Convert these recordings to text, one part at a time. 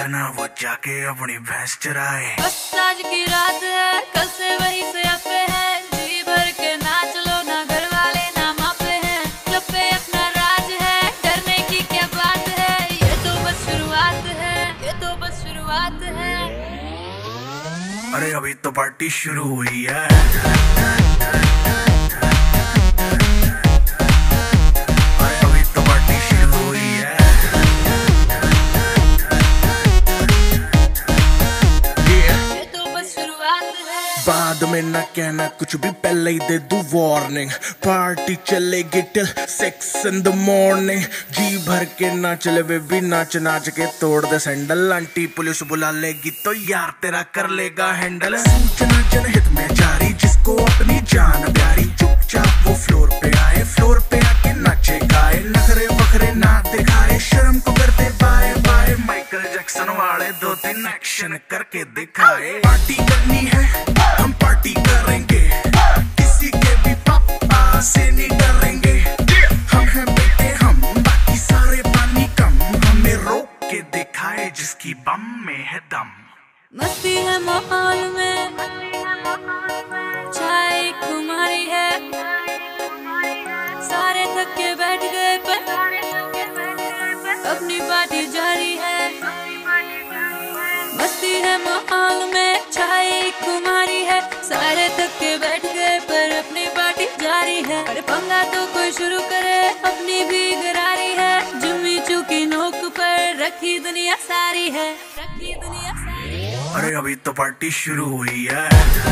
जाना वो जाके अपनी भैंस चराए। बस आज की रात है, कल से वही से अपे है, जी भर के नाच लो ना घर वाले ना मापे हैं, क्लब पे अपना राज है, डरने की क्या बात है, ये तो बस शुरुआत है, ये तो बस शुरुआत है। अरे अभी तो पार्टी शुरू हुई है। बाद में ना कहना कुछ भी, पहले ही दे दूं वार्निंग। पार्टी चलेगी टिल 6 in the morning। जी भर के ना चले वे भी नाच नाच के तोड़ दे सैंडल। आंटी पुलिस बुला लेगी तो यार तेरा कर लेगा हैंडल। सूचना जनहित में जारी, जिसको अपनी जान प्यारी, चुपचाप वो फ्लोर पे आए, फ्लोर पे आके नाचे गाए, नखरे बखरे ना दिखाए, शर्म को कर दे बाय बाय। माइकल जैक्सन वाले 2-3 एक्शन करके दिखाए। पार्टी करनी है हम पार्टी करेंगे, किसी के भी पापा से नहीं डरेंगे। हम हैं बेटे हम, बाकी सारे पानी कम, हमें रोक के दिखाए जिसकी बम में है दम। मस्ती है माहौल में, चाय खुमारी है, सारे थक के बैठ गए पर अपनी पार्टी जारी है। मस्ती है माहौल में, चाय खुमारी है, सारे थक के बैठ गए पर अपनी पार्टी जारी है। अरे पंगा तो कोई शुरू करे, अपनी भी गरारी है, जुम्मी चूकी नोक पर रखी दुनिया सारी है, रखी दुनिया सारी है। अरे अभी तो पार्टी शुरू हुई है।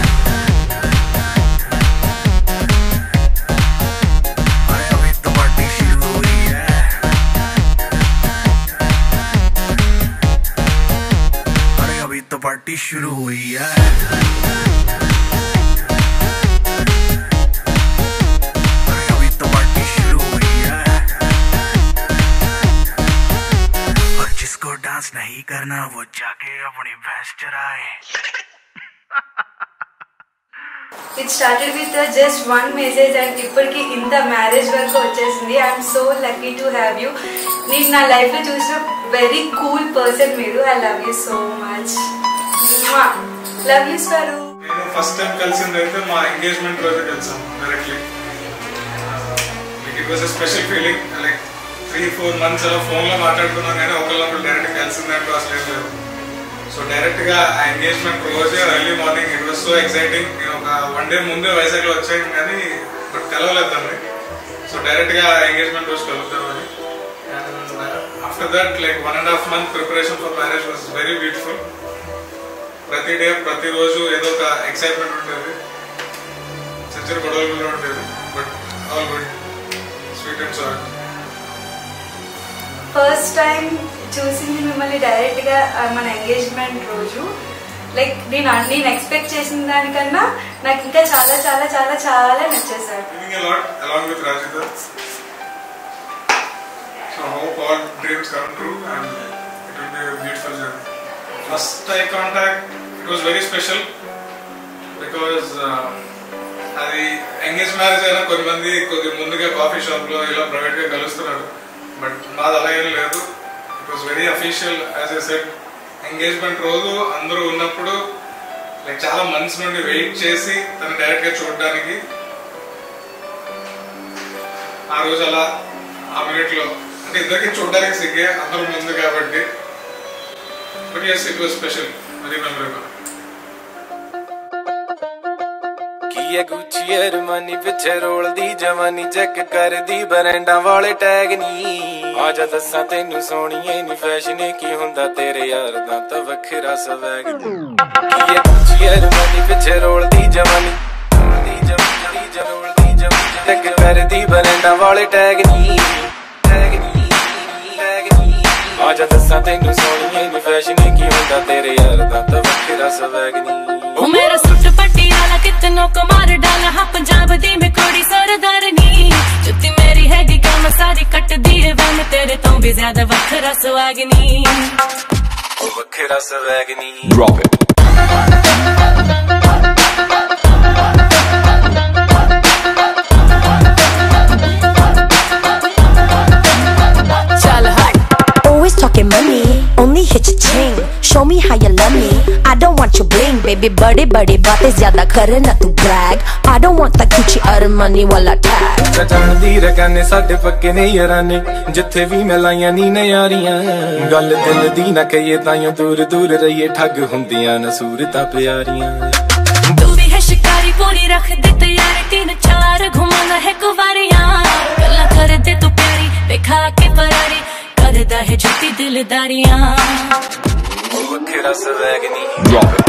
अरे अभी तो पार्टी शुरू हुई है। अरे अभी तो पार्टी शुरू हुई है। डांस नहीं करना वो जाके अपनी भैंस चराए। It started with just one message and ఇప్పటికి ఇంత మ్యారేజ్ వరకు వచ్చేసింది. I'm so lucky to have you. నేను నా లైఫ్ లో చూసిన వెరీ కూల్ పర్సన్ మీరు. I love you so much. Love you Swaru. నేను ఫస్ట్ టైం కలిసింది అయితే మా ఎంగేజ్మెంట్ రోజు కలిసాం directly. It was a special feeling. Like 3-4 months అలా ఫోన్ లో మాట్లాడుకున్నాం కానీ ఒకళ్ళొకళ్ళు డైరెక్ట్ కలిసిందంటూ అసలు ఏం లేదు. సో డైరెక్ట్ గా ఆ ఎంగేజ్మెంట్ రోజే early morning it was so exciting. నేను ఒక 1 day ముందే వైజాగ్ లో వచ్చాను కానీ బట్ కలవలేదండి. సో డైరెక్ట్ గా ఎంగేజ్మెంట్ రోజు కలుగుతామని. And after that like 1.5 month preparation for marriage was very beautiful. ప్రతి డే ప్రతిరోజు ఏదో ఒక ఎక్సైట్మెంట్ ఉండేది, చిన్న గొడవలు కూడా ఉండేది, but all good, sweet and salt. First time చూసింది మిమ్మల్ని డైరెక్ట్ గా మన ఎంగేజ్మెంట్ రోజు. లైక్ నేను ఎక్స్పెక్ట్ చేసిన దానికన్నా నాకు ఇంకా చాలా చాలా చాలా చాలా నచ్చేసారు. First eye contact it was very special because అది ఎంగేజ్ మ్యారేజ్ అయినా కొంతమంది కొద్ది ముందుగా కాఫీ షాప్ లో ఇలా ప్రైవేట్ గా కలుస్తున్నారు, బట్ నాది అలా ఏం లేదు. It was very official. As I said engagement రోజు అందరూ ఉన్నప్పుడు లైక్ చాలా మంత్స్ నుండి వెయిట్ చేసి తను డైరెక్ట్ గా చూడడానికి, ఆ రోజు అలా ఆ మినిట్ లో అంటే ఇద్దరికి చూడడానికి సిగ్గే అందరూ ముందు కాబట్టి, but yes it was special, very memorable. ये गुच्ची अरमानी पिछे रोल दी जवानी चेक कर दी बरैंडा वाले टैग नी। आजा दसा तेनू सोनिए नी फैशन की हुंदा तेरे यार दा तां वखरा स्वैग नी। ये गुच्ची अरमानी पिछे रोल दी जवानी चेक कर दी बरैंडा वाले टैग नी। आजा दसा तेनू सोनिए नी फैशन की हुंदा तेरे यार दा तां वखरा स्वैग नी। ओ मेरा सूट पटियाला कितनों को मार डाला, हाँ पंजाब दी में कोड़ी सरदारनी, जुत्ती मेरी हैगी काम सारी कट दी है वैन, तेरे तो भी ज्यादा वखरा सुहागनी, ओ वखरा स्वैगनी। Drop it. Always talking money, only hit your chain. Baby बड़ी बड़ी बातें ज्यादा करे ना तू brag. I don't want the Gucci or money वाला tag. जाणदी रकाने साडे पक्के ने याराने जिथे भी मिलाइयां नी नयारियां गल दिल दी ना कहिए ताइयों दूर दूर रहिए ठग हुंदियां न सूरतां प्यारियां तू भी है शिकारी पूरी रख दे तैयारी 3-4 घुमाना है कुवारियां गल्ला कर दे तू प्यारी देखा के फरारी करदा है झूठी दिलदारियां वखरा स्वैग नी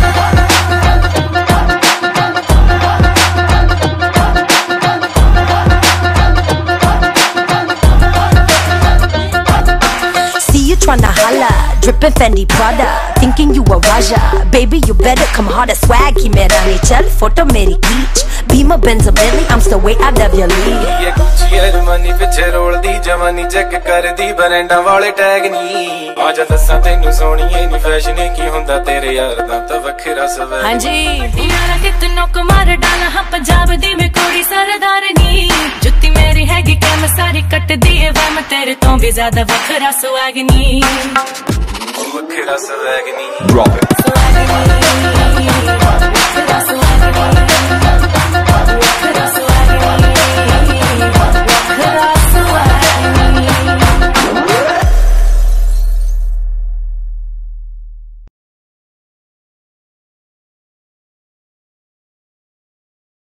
Tryna holla, drippin' Fendi Prada, thinking you a Raja. Baby, you better come harder, swag ही मेरा नहीं चल, photo मेरी खींच. Beamer, Benz, Bentley, I'm still way out of your league. ये Gucci Armani पिछे रोल दी जवानी चेक कर दी ब्रांडां वाले टैग नी. आजा दस्सां तैनू सोहणीए नी फैशन की हुंदा तेरे यार दा तां वखरा स्वैग. हाँ जी यारा कितनों को मार डाला हाँ पंजाब दी में कोड़ी सरदारनी जुत्ती मेरी हैगी कैम सारी कट दी है वह तेरे तो भी ज्यादा वखरा स्वैग नी. वखरा स्वैग नी. Drop it.